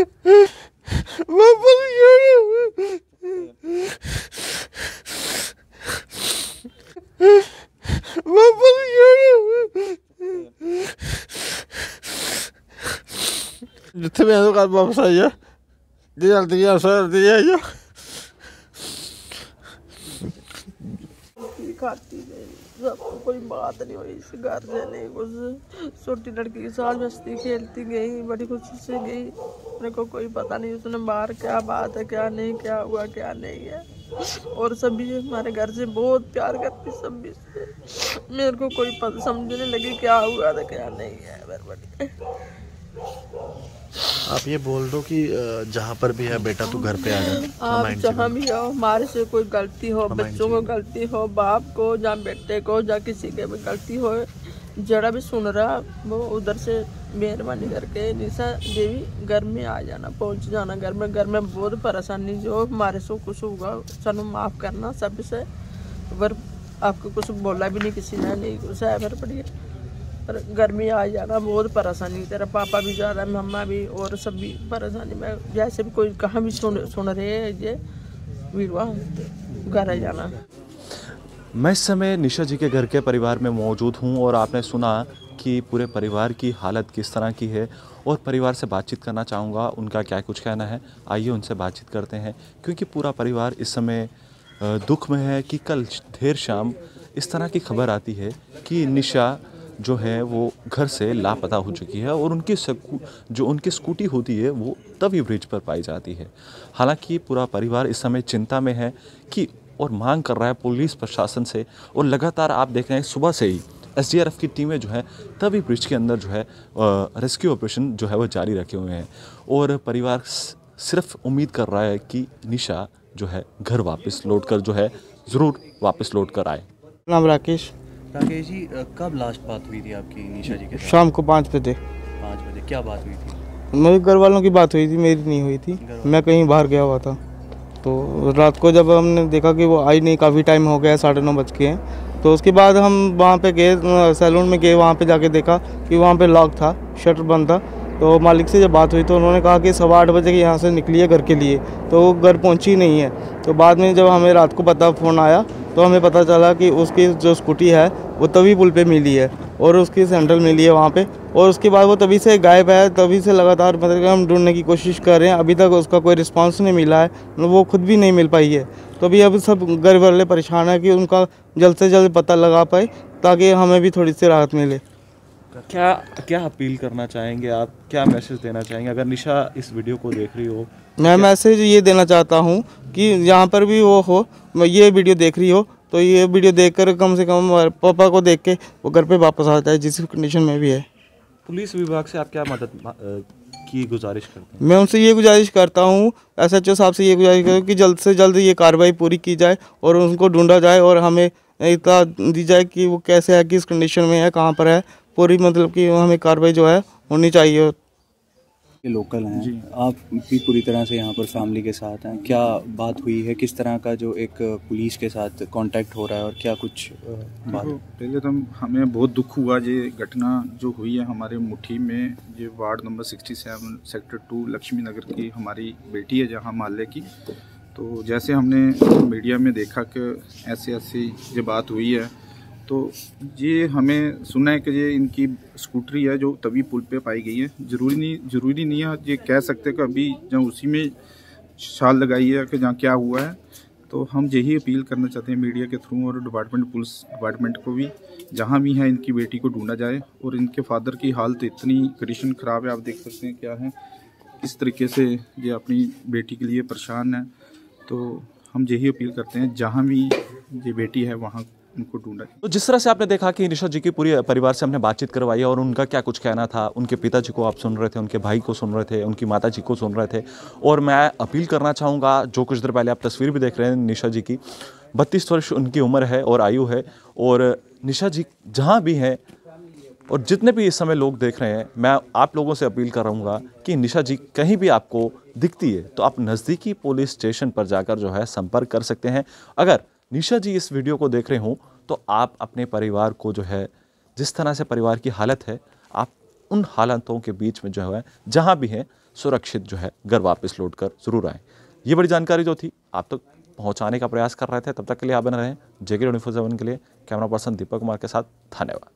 जिथे मैं कल वापस आई है जल्दी आई खाती सबको कोई बात नहीं हुई इस घर से नहीं कुछ। छोटी लड़की के साथ मस्ती खेलती गई, बड़ी खुशी से गई। मेरे को कोई पता नहीं उसने बाहर क्या बात है, क्या नहीं, क्या हुआ क्या नहीं है। और सभी हमारे घर से बहुत प्यार करती सभी से। मेरे को कोई समझने लगी क्या हुआ था क्या नहीं है। बड़ी आप ये बोल दो कि जहाँ पर भी है बेटा तू घर पे आ जा। आप जहाँ भी हो, हमारे से कोई गलती हो, बच्चों को गलती हो, बाप को या बेटे को या किसी के भी गलती हो, जरा भी सुन रहा वो उधर से मेहरबानी करके निशा देवी घर में आ जाना, पहुँच जाना घर में। घर में बहुत परेशानी जो हमारे से कुछ होगा सानू माफ़ करना सबसे। पर आपको कुछ बोला भी नहीं किसी ने, नहीं कुछ है फिर पड़ी पर गर्मी आ जाना बहुत परेशानी। तेरा पापा भी जा रहा है, मम्मा भी, और सब भी परेशानी में। जैसे भी कोई कहाँ भी सुन रहे हैं ये वीरवा घर आ जाना। मैं इस समय निशा जी के घर के परिवार में मौजूद हूं और आपने सुना कि पूरे परिवार की हालत किस तरह की है और परिवार से बातचीत करना चाहूँगा उनका क्या कुछ कहना है। आइए उनसे बातचीत करते हैं, क्योंकि पूरा परिवार इस समय दुख में है कि कल देर शाम इस तरह की खबर आती है कि निशा जो है वो घर से लापता हो चुकी है और जो उनकी स्कूटी होती है वो तवी ब्रिज पर पाई जाती है। हालांकि पूरा परिवार इस समय चिंता में है कि और मांग कर रहा है पुलिस प्रशासन से। और लगातार आप देख रहे हैं सुबह से ही एसडीआरएफ की टीमें जो है तवी ब्रिज के अंदर जो है रेस्क्यू ऑपरेशन जो है वो जारी रखे हुए हैं और परिवार सिर्फ उम्मीद कर रहा है कि निशा जो है घर वापस लौट कर जो है ज़रूर वापस लौट कर आए। नाम राकेश जी, कब लास्ट बात हुई थी आपकी निशा जी के साथ? शाम को 5 बजे। 5 बजे क्या बात हुई थी? मेरे घर वालों की बात हुई थी, मेरी नहीं हुई थी। मैं कहीं बाहर गया हुआ था तो रात को जब हमने देखा कि वो आई नहीं, काफ़ी टाइम हो गया, 9:30 बज के हैं, तो उसके बाद हम वहाँ पे गए, सैलून में गए। वहाँ पे जाके देखा कि वहाँ पे लॉक था, शटर बंद था। तो मालिक से जब बात हुई तो उन्होंने कहा कि 8:15 बजे के यहाँ से निकली है घर के लिए, तो वो घर पहुँची नहीं है। तो बाद में जब हमें रात को फ़ोन आया तो हमें पता चला कि उसकी जो स्कूटी है वो तभी पुल पे मिली है और उसकी सैंडल मिली है वहाँ पे। और उसके बाद वो तभी से गायब है। तभी से लगातार मतलब कि हम ढूंढने की कोशिश कर रहे हैं, अभी तक उसका कोई रिस्पांस नहीं मिला है, वो खुद भी नहीं मिल पाई है। तो अभी सब घर वाले परेशान है कि उनका जल्द से जल्द पता लगा पाए ताकि हमें भी थोड़ी सी राहत मिले। क्या अपील करना चाहेंगे आप, क्या मैसेज देना चाहेंगे अगर निशा इस वीडियो को देख रही हो? मैं मैसेज ये देना चाहता हूँ कि जहाँ पर भी वो हो, ये वीडियो देख रही हो तो ये वीडियो देखकर कम से कम पापा को देख के वो घर पे वापस आ जाए जिस कंडीशन में भी है। पुलिस विभाग से आप क्या मदद की गुजारिश करते हैं? मैं उनसे ये गुजारिश करता हूँ, एसएचओ साहब से ये गुजारिश करता हूँ कि जल्द से जल्द ये कार्रवाई पूरी की जाए और उनको ढूंढा जाए और हमें इतना दी जाए कि वो कैसे है, किस कंडीशन में है, कहाँ पर है। पूरी मतलब कि हमें कार्रवाई जो है होनी चाहिए। लोकल हैं आप भी पूरी तरह से यहाँ पर फैमिली के साथ हैं, क्या बात हुई है, किस तरह का जो एक पुलिस के साथ कांटेक्ट हो रहा है और क्या कुछ बात? पहले तो हमें बहुत दुख हुआ ये घटना जो हुई है हमारे मुट्ठी में। ये ward number 67 sector 2 Laxmi Nagar की हमारी बेटी है जहाँ मोहल्ले की। तो जैसे हमने मीडिया में देखा कि ऐसी ये बात हुई है, तो ये हमें सुना है कि ये इनकी स्कूटरी है जो तभी पुल पे पाई गई है। ज़रूरी नहीं है ये कह सकते कि अभी जहाँ उसी में छाल लगाई है कि जहाँ क्या हुआ है। तो हम यही अपील करना चाहते हैं मीडिया के थ्रू और पुलिस डिपार्टमेंट को भी, जहाँ भी है इनकी बेटी को ढूंढा जाए। और इनके फादर की हालत इतनी कंडीशन ख़राब है, आप देख सकते हैं क्या है, किस तरीके से ये अपनी बेटी के लिए परेशान है। तो हम यही अपील करते हैं जहाँ भी ये बेटी है वहाँ उनको ढूंढा। तो जिस तरह से आपने देखा कि निशा जी की पूरी परिवार से हमने बातचीत करवाई और उनका क्या कुछ कहना था। उनके पिताजी को आप सुन रहे थे, उनके भाई को सुन रहे थे, उनकी माता जी को सुन रहे थे। और मैं अपील करना चाहूँगा, जो कुछ देर पहले आप तस्वीर भी देख रहे हैं निशा जी की, 32 वर्ष उनकी उम्र है और आयु है। और निशा जी जहाँ भी हैं और जितने भी इस समय लोग देख रहे हैं, मैं आप लोगों से अपील कर रहूँगा कि निशा जी कहीं भी आपको दिखती है तो आप नज़दीकी पुलिस स्टेशन पर जाकर जो है संपर्क कर सकते हैं। अगर निशा जी इस वीडियो को देख रहे हों तो आप अपने परिवार को जो है, जिस तरह से परिवार की हालत है, आप उन हालातों के बीच में जो है जहाँ भी है सुरक्षित जो है घर वापस लौट कर ज़रूर आएँ। ये बड़ी जानकारी जो थी आप तक पहुँचाने का प्रयास कर रहे थे। तब तक के लिए आप बने रहें JK 24/7 के लिए। कैमरा पर्सन दीपक कुमार के साथ, धन्यवाद।